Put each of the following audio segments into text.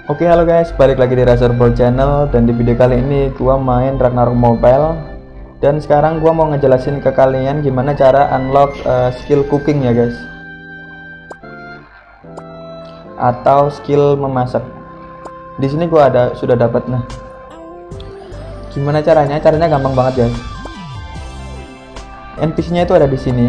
Oke, halo guys, balik lagi di Razer Ball Channel. Dan di video kali ini gua main Ragnarok Mobile. Dan sekarang gua mau ngejelasin ke kalian gimana cara unlock skill cooking ya guys, atau skill memasak. Di sini gua sudah dapat. Nah, gimana caranya? Caranya gampang banget guys. NPC-nya itu ada di sini.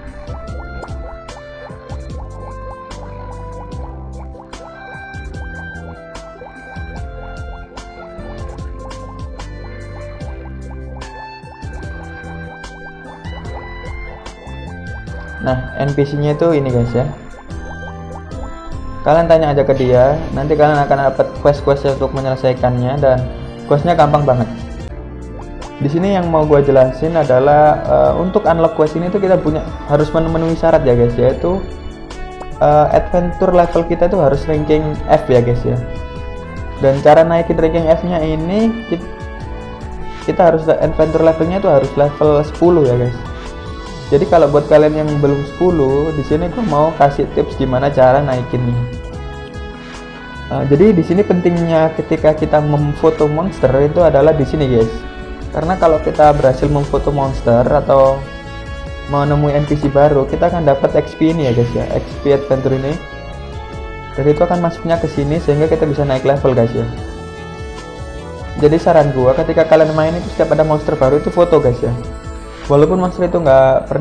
Nah, NPC-nya itu ini guys ya. Kalian tanya aja ke dia, nanti kalian akan dapat quest-quest untuk menyelesaikannya, dan questnya gampang banget. Di sini yang mau gue jelasin adalah untuk unlock quest ini tuh kita harus memenuhi syarat ya guys, yaitu adventure level kita itu harus ranking F ya guys ya. Dan cara naikin ranking F-nya ini kita harus adventure levelnya itu harus level 10 ya guys. Jadi kalau buat kalian yang belum 10, di sini gue mau kasih tips gimana cara naikinnya. Jadi di sini pentingnya ketika kita memfoto monster itu adalah di sini guys. Karena kalau kita berhasil memfoto monster atau menemui NPC baru, kita akan dapat XP ini ya guys ya, XP adventure ini. Dan itu akan masuknya ke sini sehingga kita bisa naik level guys ya. Jadi saran gue, ketika kalian main itu setiap ada monster baru itu foto guys ya. Walaupun monster itu nggak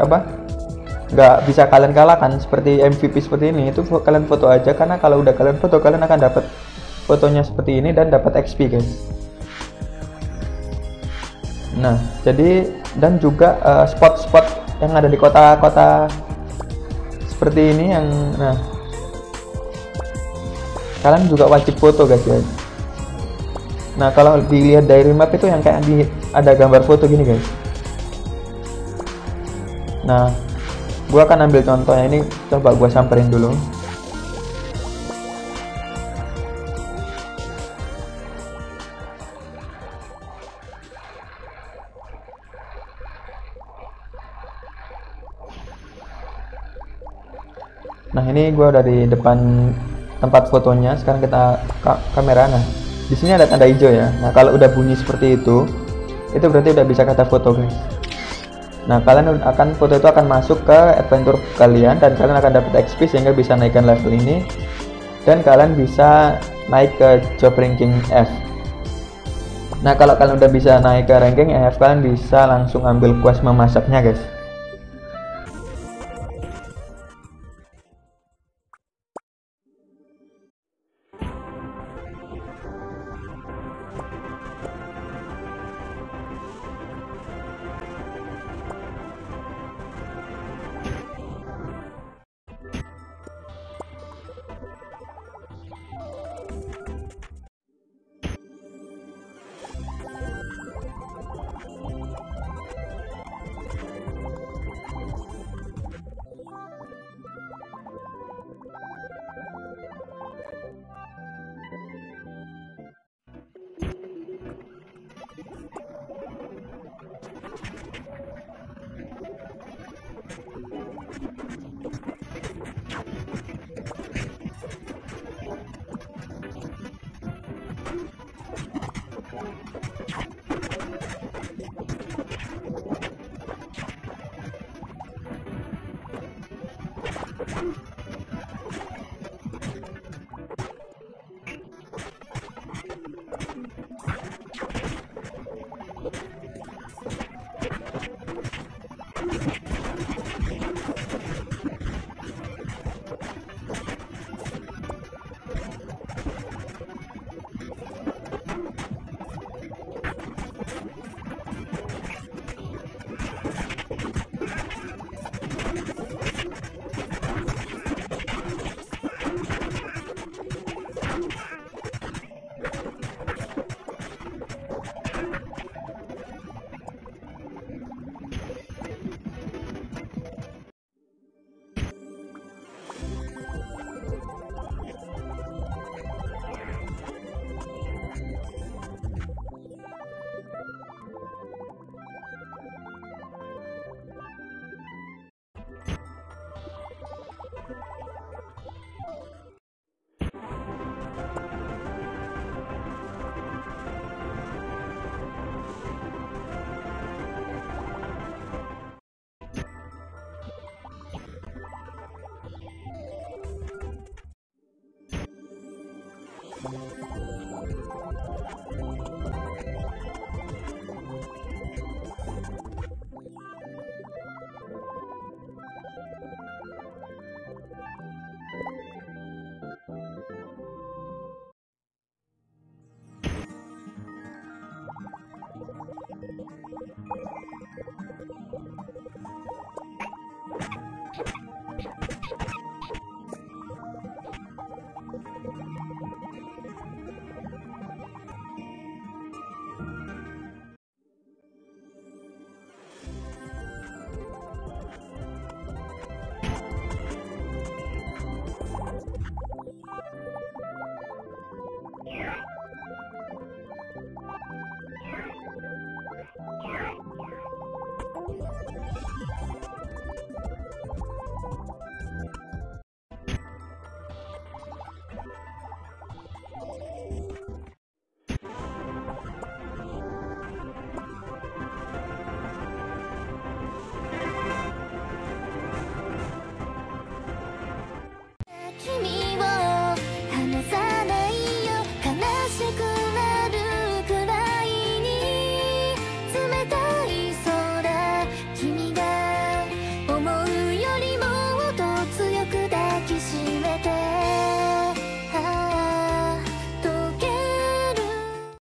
bisa kalian kalahkan seperti MVP seperti ini, itu kalian foto aja, karena kalau udah kalian foto kalian akan dapat fotonya seperti ini dan dapat XP guys. Nah, jadi dan juga spot-spot yang ada di kota-kota seperti ini yang kalian juga wajib foto guys ya. Nah, kalau dilihat dari map itu yang kayak ada gambar foto gini guys. Nah, gua akan ambil contohnya ini, coba gua samperin dulu. Nah, ini gua udah di depan tempat fotonya. Sekarang kita kamera. Nah, di sini ada tanda hijau ya. Nah, kalau udah bunyi seperti itu berarti udah bisa kata foto guys. Nah, foto itu akan masuk ke adventure kalian dan kalian akan dapat XP sehingga bisa naikkan level ini, dan kalian bisa naik ke job ranking F. Nah, kalau kalian udah bisa naik ke ranking F, kalian bisa langsung ambil quest memasaknya guys.